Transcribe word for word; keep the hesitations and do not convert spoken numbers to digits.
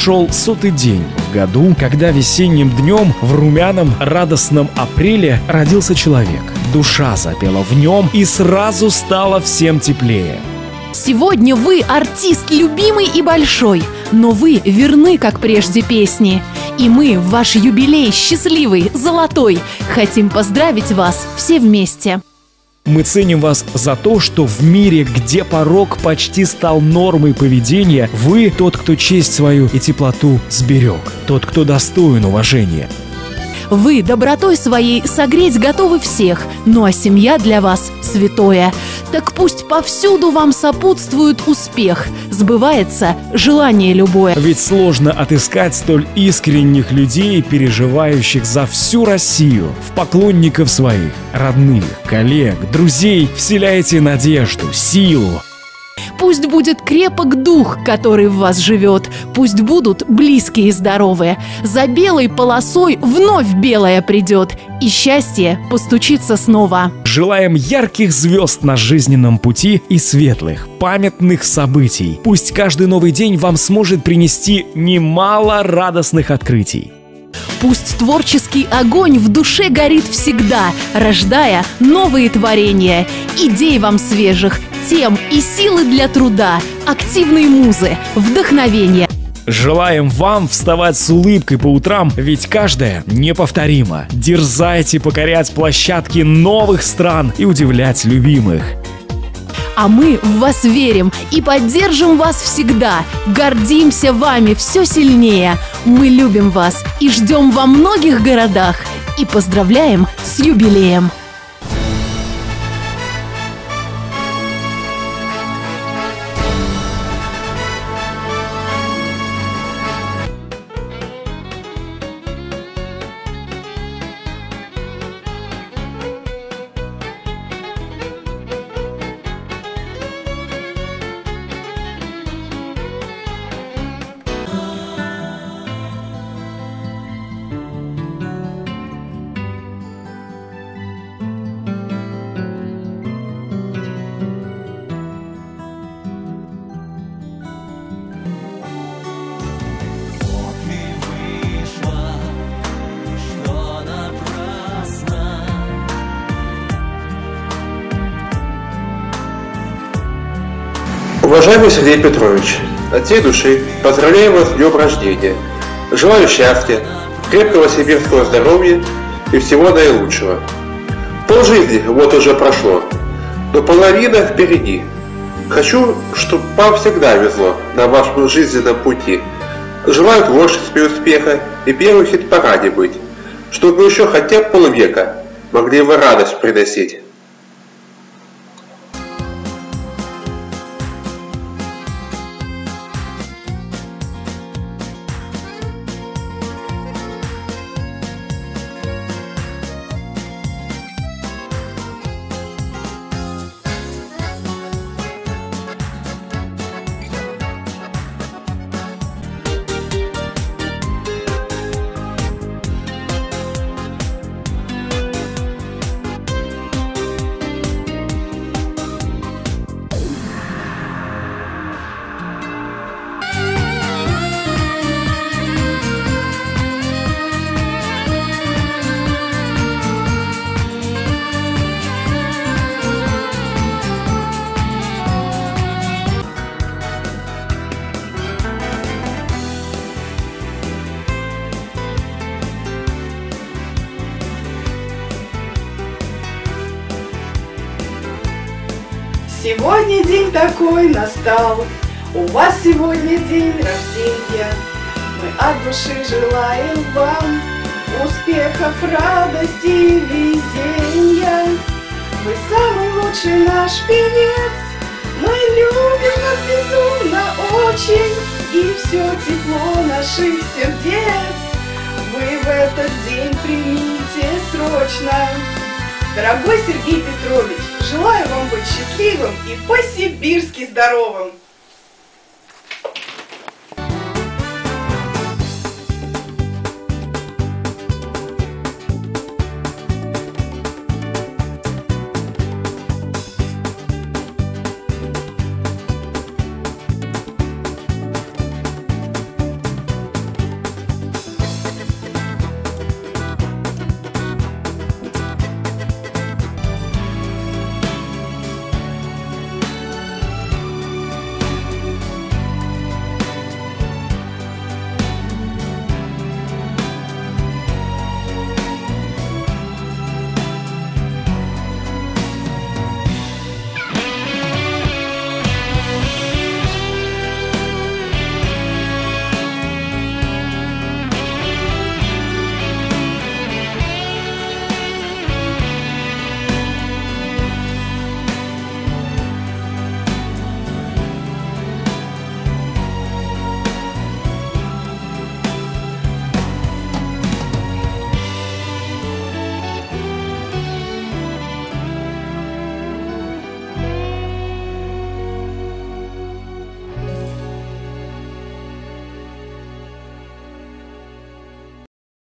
шел сотый день в году, когда весенним днем в румяном радостном апреле родился человек. Душа запела в нем, и сразу стало всем теплее. Сегодня вы артист любимый и большой, но вы верны, как прежде, песни. И мы в ваш юбилей счастливый, золотой, хотим поздравить вас все вместе. Мы ценим вас за то, что в мире, где порок почти стал нормой поведения, вы тот, кто честь свою и теплоту сберег, тот, кто достоин уважения. Вы добротой своей согреть готовы всех, ну а семья для вас святое. Так пусть повсюду вам сопутствует успех, сбывается желание любое. Ведь сложно отыскать столь искренних людей, переживающих за всю Россию. В поклонников своих, родных, коллег, друзей вселяйте надежду, силу. Пусть будет крепок дух, который в вас живет, пусть будут близкие и здоровые. За белой полосой вновь белая придет, и счастье постучится снова. Желаем ярких звезд на жизненном пути и светлых, памятных событий. Пусть каждый новый день вам сможет принести немало радостных открытий. Пусть творческий огонь в душе горит всегда, рождая новые творения, идей вам свежих, тем и силы для труда, активные музы, вдохновения. Желаем вам вставать с улыбкой по утрам, ведь каждая неповторима. Дерзайте покорять площадки новых стран и удивлять любимых. А мы в вас верим и поддержим вас всегда. Гордимся вами все сильнее. Мы любим вас и ждем во многих городах. И поздравляем с юбилеем. Уважаемый Сергей Петрович, от всей души поздравляю вас с днем рождения. Желаю счастья, крепкого сибирского здоровья и всего наилучшего. Полжизни вот уже прошло, но половина впереди. Хочу, чтобы вам всегда везло на вашем жизненном пути. Желаю творчества и успеха и первый хит-параде быть, чтобы еще хотя бы полвека могли вы радость приносить. Сегодня день такой настал, у вас сегодня день рождения. Мы от души желаем вам успехов, радости и везения. Вы самый лучший наш певец, мы любим вас безумно очень, и все тепло наших сердец вы в этот день примите срочно. Дорогой Сергей Петрович, желаю вам быть счастливым и по-сибирски здоровым!